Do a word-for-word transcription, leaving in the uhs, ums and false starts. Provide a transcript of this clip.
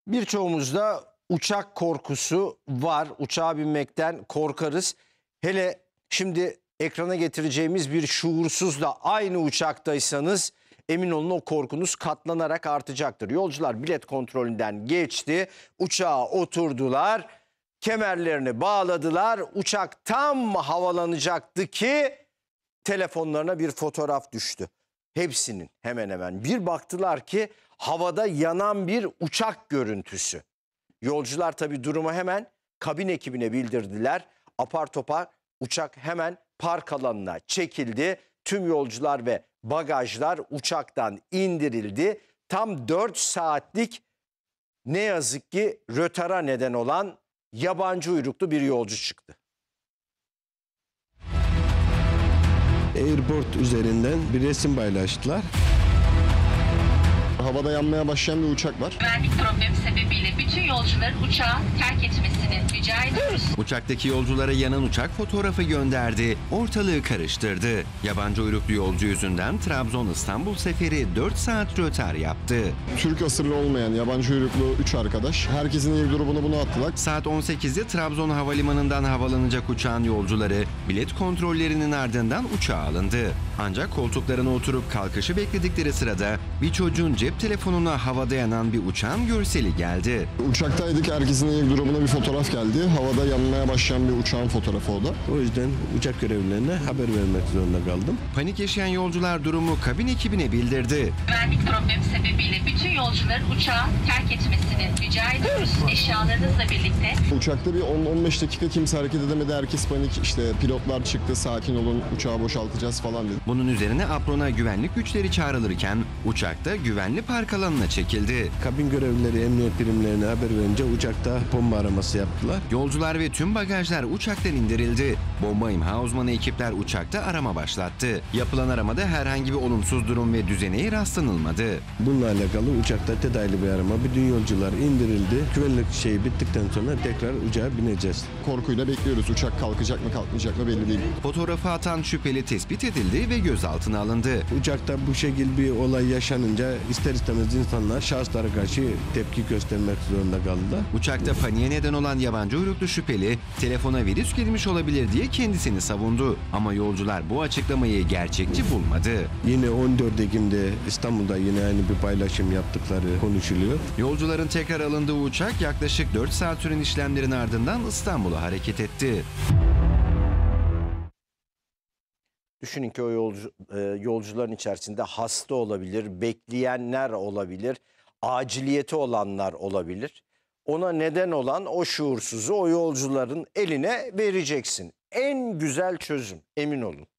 Birçoğumuzda uçak korkusu var. Uçağa binmekten korkarız. Hele şimdi ekrana getireceğimiz bir şuursuzla aynı uçaktaysanız emin olun o korkunuz katlanarak artacaktır. Yolcular bilet kontrolünden geçti. Uçağa oturdular. Kemerlerini bağladılar. Uçak tam havalanacaktı ki telefonlarına bir fotoğraf düştü. Hepsinin hemen hemen. Bir baktılar ki havada yanan bir uçak görüntüsü. Yolcular tabii durumu hemen kabin ekibine bildirdiler. Apar topar uçak hemen park alanına çekildi. Tüm yolcular ve bagajlar uçaktan indirildi. Tam dört saatlik ne yazık ki rötara neden olan yabancı uyruklu bir yolcu çıktı. Airport üzerinden bir resim paylaştılar. Havada yanmaya başlayan bir uçak var. Güvenlik problemi sebebiyle bütün yolcuların uçağı terk etmesini rica ediyoruz. Uçaktaki yolculara yanan uçak fotoğrafı gönderdi, ortalığı karıştırdı. Yabancı uyruklu yolcu yüzünden Trabzon-İstanbul seferi dört saat rötar yaptı. Türk asıllı olmayan yabancı uyruklu üç arkadaş. Herkesin ilk durumunu bunu attılar. Saat on sekizde Trabzon Havalimanı'ndan havalanacak uçağın yolcuları bilet kontrollerinin ardından uçağa alındı. Ancak koltuklarına oturup kalkışı bekledikleri sırada bir çocuğun cep telefonuna havada yanan bir uçağın görseli geldi. Uçaktaydık, herkesin ilk durumuna bir fotoğraf geldi. Havada yanmaya başlayan bir uçağın fotoğrafı o da. O yüzden uçak görevlilerine haber vermek zorunda kaldım. Panik yaşayan yolcular durumu kabin ekibine bildirdi. Güvenlik problemi sebebiyle bütün yolcuların uçağı terk etmesini rica ediyoruz. Eşyalarınızla birlikte. Uçakta bir on on beş dakika kimse hareket edemedi. Herkes panik. İşte pilotlar çıktı, sakin olun, uçağı boşaltacağız falan dedi. Bunun üzerine aprona güvenlik güçleri çağrılırken uçakta güvenli park alanına çekildi. Kabin görevlileri emniyet birimlerine haber verince uçakta bomba araması yaptılar. Yolcular ve tüm bagajlar uçaktan indirildi. Bomba imha uzmanı ekipler uçakta arama başlattı. Yapılan aramada herhangi bir olumsuz durum ve düzeneye rastlanılmadı. Bununla alakalı uçakta detaylı bir arama. Bütün yolcular indirildi. Güvenlik şeyi bittikten sonra tekrar uçağa bineceğiz. Korkuyla bekliyoruz. Uçak kalkacak mı kalkmayacak mı belli değil. Fotoğrafı atan şüpheli tespit edildi ve gözaltına alındı. Uçakta bu şekilde bir olay yaşanınca ister istemez insanlar şahıslara karşı tepki göstermek zorunda kaldılar. Uçakta paniğe neden olan yabancı uyruklu şüpheli telefona virüs girmiş olabilir diye kendisini savundu. Ama yolcular bu açıklamayı gerçekçi bulmadı. Yine on dört Ekim'de İstanbul'da yine aynı bir paylaşım yaptıkları konuşuluyor. Yolcuların tekrar alındığı uçak yaklaşık dört saat süren işlemlerin ardından İstanbul'a hareket etti. Düşünün ki o yolcu, e, yolcuların içerisinde hasta olabilir, bekleyenler olabilir, aciliyeti olanlar olabilir. Ona neden olan o şuursuzu o yolcuların eline vereceksin. En güzel çözüm, emin olun.